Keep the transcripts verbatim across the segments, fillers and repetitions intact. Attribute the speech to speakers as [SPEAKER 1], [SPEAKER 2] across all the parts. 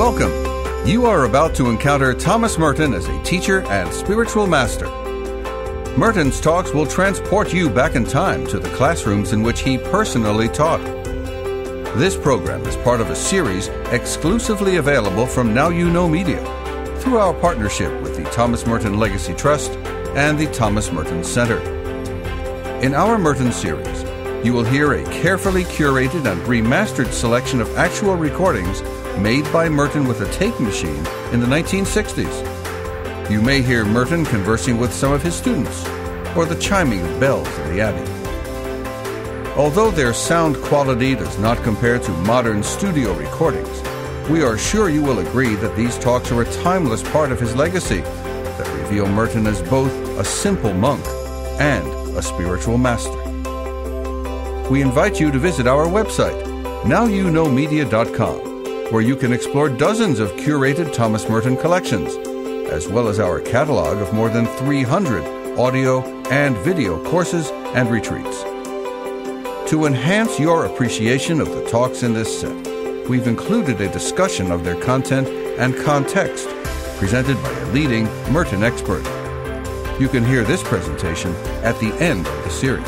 [SPEAKER 1] Welcome. You are about to encounter Thomas Merton as a teacher and spiritual master. Merton's talks will transport you back in time to the classrooms in which he personally taught. This program is part of a series exclusively available from Now You Know Media through our partnership with the Thomas Merton Legacy Trust and the Thomas Merton Center. In our Merton series, you will hear a carefully curated and remastered selection of actual recordings made by Merton with a tape machine in the nineteen sixties. You may hear Merton conversing with some of his students, or the chiming of bells in the Abbey. Although their sound quality does not compare to modern studio recordings, we are sure you will agree that these talks are a timeless part of his legacy that reveal Merton as both a simple monk and a spiritual master. We invite you to visit our website, now you know media dot com, where you can explore dozens of curated Thomas Merton collections, as well as our catalog of more than three hundred audio and video courses and retreats. To enhance your appreciation of the talks in this set, we've included a discussion of their content and context, presented by a leading Merton expert. You can hear this presentation at the end of the series.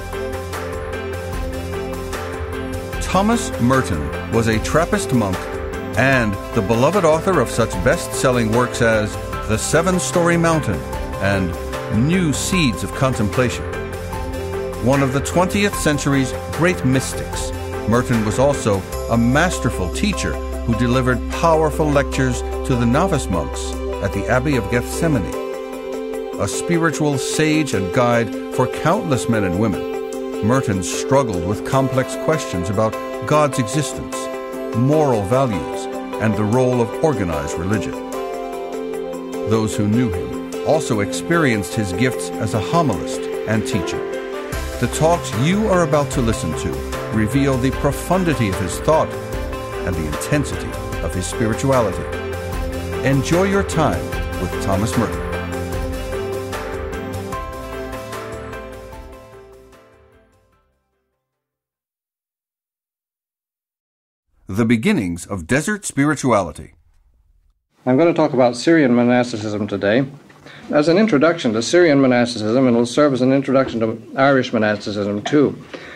[SPEAKER 1] Thomas Merton was a Trappist monk and the beloved author of such best-selling works as The Seven-Story Mountain and New Seeds of Contemplation. One of the twentieth century's great mystics, Merton was also a masterful teacher who delivered powerful lectures to the novice monks at the Abbey of Gethsemani. A spiritual sage and guide for countless men and women, Merton struggled with complex questions about God's existence, moral values, and the role of organized religion. Those who knew him also experienced his gifts as a homilist and teacher. The talks you are about to listen to reveal the profundity of his thought and the intensity of his spirituality. Enjoy your time with Thomas Merton. The beginnings of desert spirituality.
[SPEAKER 2] I'm going to talk about Syrian monasticism today. As an introduction to Syrian monasticism, and it will serve as an introduction to Irish monasticism too,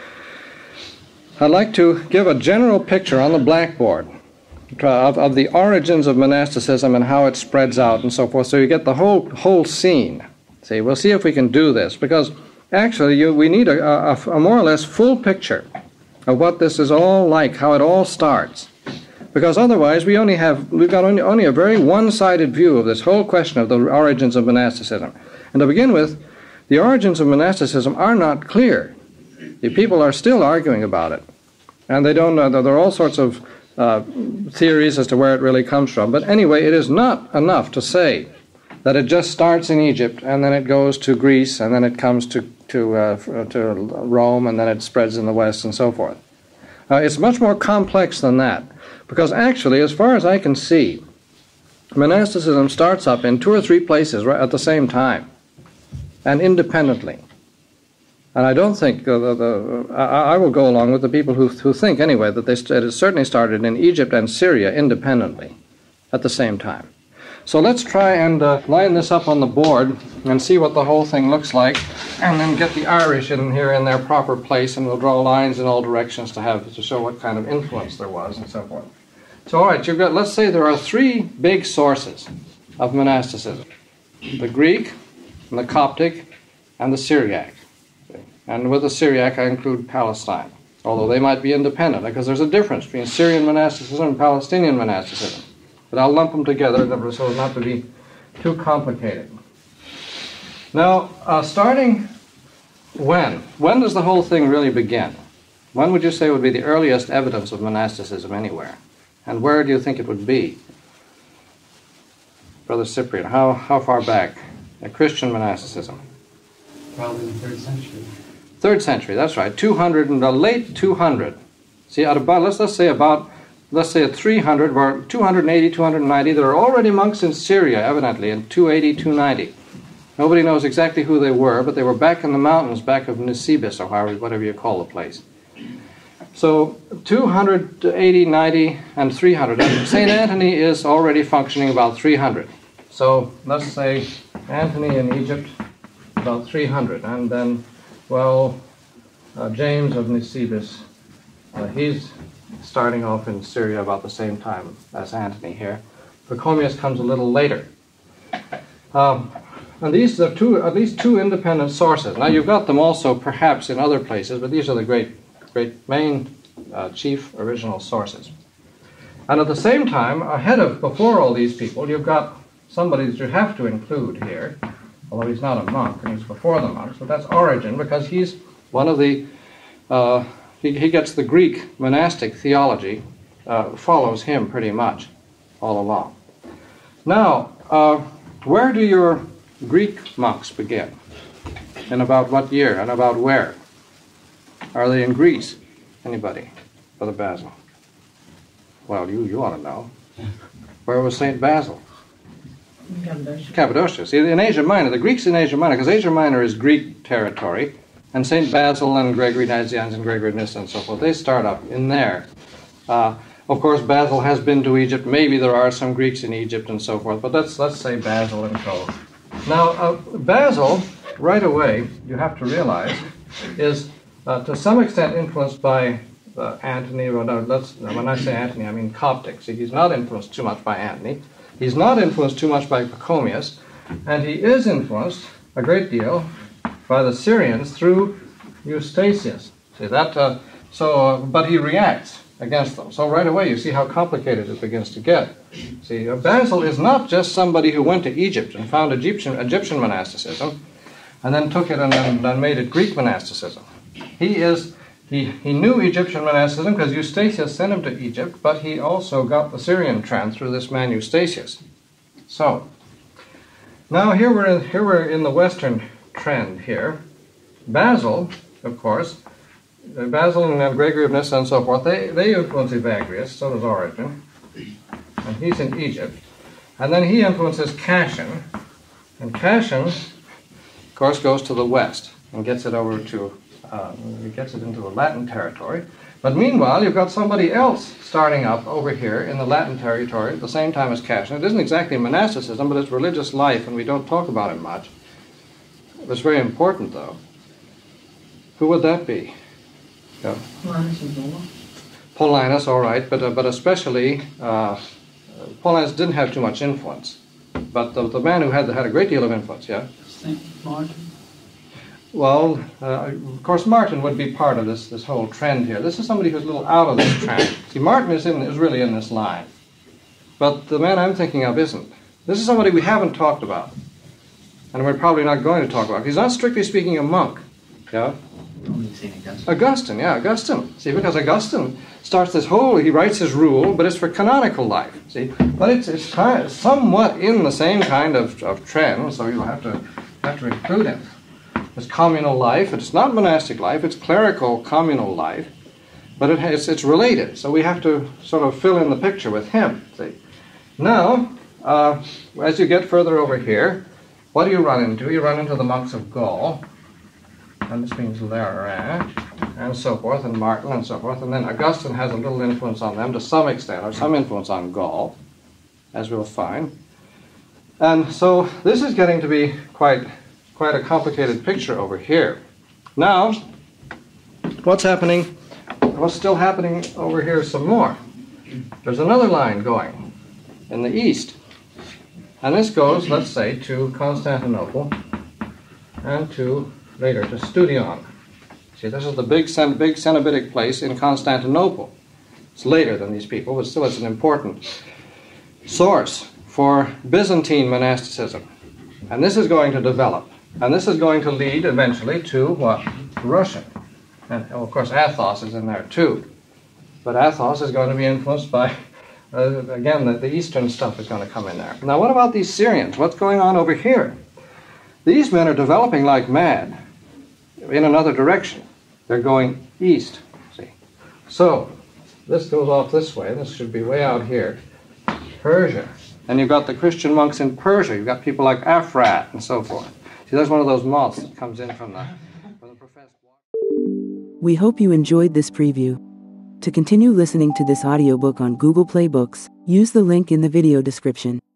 [SPEAKER 2] I'd like to give a general picture on the blackboard of, of the origins of monasticism and how it spreads out and so forth, so you get the whole whole scene. See, we'll see if we can do this, because actually you, we need a, a, a more or less full picture of what this is all like, how it all starts. Because otherwise we only have, we've got only, only a very one-sided view of this whole question of the origins of monasticism. And to begin with, the origins of monasticism are not clear. The people are still arguing about it. And they don't know, there are all sorts of uh, theories as to where it really comes from. But anyway, it is not enough to say that it just starts in Egypt, and then it goes to Greece, and then it comes to to uh, to Rome, and then it spreads in the West, and so forth. Uh, it's much more complex than that, because actually, as far as I can see, monasticism starts up in two or three places right at the same time, and independently. And I don't think, uh, the, the, I, I will go along with the people who, who think, anyway, that they st- it certainly started in Egypt and Syria independently at the same time. So let's try and uh, line this up on the board and see what the whole thing looks like, and then get the Irish in here in their proper place, and we'll draw lines in all directions to have to show what kind of influence there was and so forth. So all right, you've got, let's say there are three big sources of monasticism: the Greek, and the Coptic, and the Syriac. And with the Syriac I include Palestine, although they might be independent, because there's a difference between Syrian monasticism and Palestinian monasticism. But I'll lump them together so as not to be too complicated. Now, uh, starting when? When does the whole thing really begin? When would you say would be the earliest evidence of monasticism anywhere? And where do you think it would be? Brother Cyprian, how, how far back? A Christian monasticism?
[SPEAKER 3] Probably the third century.
[SPEAKER 2] Third century, that's right. two hundred, in the late two hundred. See, at about, let's, let's say about let's say at three hundred, or two eighty, two ninety, there are already monks in Syria, evidently, in two eighty, two ninety. Nobody knows exactly who they were, but they were back in the mountains, back of Nisibis, or however, whatever you call the place. So two hundred, eighty, ninety, and three hundred. And Saint Anthony is already functioning about three hundred. So let's say Anthony in Egypt, about three hundred. And then, well, uh, James of Nisibis, uh, he's starting off in Syria about the same time as Anthony here. Pachomius comes a little later. Um, and these are two, at least two independent sources. Now you've got them also perhaps in other places, but these are the great, great main uh, chief original sources. And at the same time, ahead of, before all these people, you've got somebody that you have to include here, although he's not a monk and he's before the monks, but that's Origen, because he's one of the, uh, he, he gets the Greek monastic theology, uh, follows him pretty much all along. Now, uh, where do your Greek monks begin? And about what year? And about where? Are they in Greece? Anybody? Brother Basil? Well, you, you ought to know. Where was Saint Basil?
[SPEAKER 4] Cappadocia.
[SPEAKER 2] Cappadocia. See, in Asia Minor, the Greeks in Asia Minor, because Asia Minor is Greek territory, and Saint Basil and Gregory Nazianzus and Gregory of Nyssa and so forth, they start up in there. Uh, of course, Basil has been to Egypt. Maybe there are some Greeks in Egypt and so forth, but let's, let's say Basil and co. Now, uh, Basil, right away, you have to realize, is uh, to some extent influenced by uh, Antony. Well, no, let's, when I say Antony, I mean Coptic. See, he's not influenced too much by Antony. He's not influenced too much by Pachomius, and he is influenced a great deal by the Syrians through Eustathius. See that? Uh, so, uh, but he reacts against them. So right away, you see how complicated it begins to get. See, uh, Basil is not just somebody who went to Egypt and found Egyptian Egyptian monasticism, and then took it and then, then made it Greek monasticism. He is. He, he knew Egyptian monasticism because Eustathius sent him to Egypt, but he also got the Syrian trend through this man Eustathius. So, now here we're in, here we're in the Western trend here. Basil, of course, uh, Basil and uh, Gregory of Nyssa and so forth, they, they influence Evagrius, so does Origen, and he's in Egypt. And then he influences Cassian, and Cassian, of course, goes to the west and gets it over to Uh, he gets it into the Latin territory. But meanwhile, you've got somebody else starting up over here in the Latin territory at the same time as Cassian. It isn't exactly monasticism, but it's religious life, and we don't talk about it much. It's very important, though. Who would that be? Yeah.
[SPEAKER 4] Paulinus and Zola.
[SPEAKER 2] Paulinus, all right, but, uh, but especially, uh, Paulinus didn't have too much influence. But the, the man who had, had a great deal of influence, yeah?
[SPEAKER 4] Saint Martin.
[SPEAKER 2] Well, uh, of course, Martin would be part of this, this whole trend here. This is somebody who's a little out of this trend. See, Martin is, in, is really in this line. But the man I'm thinking of isn't. This is somebody we haven't talked about. And we're probably not going to talk about. He's not strictly speaking a monk. Yeah?
[SPEAKER 3] Augustine.
[SPEAKER 2] Augustine, yeah, Augustine. See, because Augustine starts this whole, he writes his rule, but it's for canonical life. See, but it's, it's kind of somewhat in the same kind of, of trend, so you'll have to, have to include him. It's communal life. It's not monastic life. It's clerical communal life, but it has, it's related. So we have to sort of fill in the picture with him. See, now uh, as you get further over here, what do you run into? You run into the monks of Gaul, and this means Lara, and so forth, and Martin, and so forth. And then Augustine has a little influence on them to some extent, or some influence on Gaul, as we'll find. And so this is getting to be quite. Quite a complicated picture over here. Now, what's happening? What's still happening over here some more? There's another line going in the east. And this goes, let's say, to Constantinople and to, later, to Studion. See, this is the big, big Cenobitic place in Constantinople. It's later than these people, but still it's an important source for Byzantine monasticism. And this is going to develop. And this is going to lead eventually to what? Russian. And of course Athos is in there too. But Athos is going to be influenced by, uh, again, the, the eastern stuff is going to come in there. Now what about these Syrians? What's going on over here? These men are developing like mad in another direction. They're going east, see. So this goes off this way. This should be way out here. Persia. And you've got the Christian monks in Persia. You've got people like Afrat and so forth. See, that's one of those moths that comes in from the, from the professed water.
[SPEAKER 5] We hope you enjoyed this preview. To continue listening to this audiobook on Google Play Books, use the link in the video description.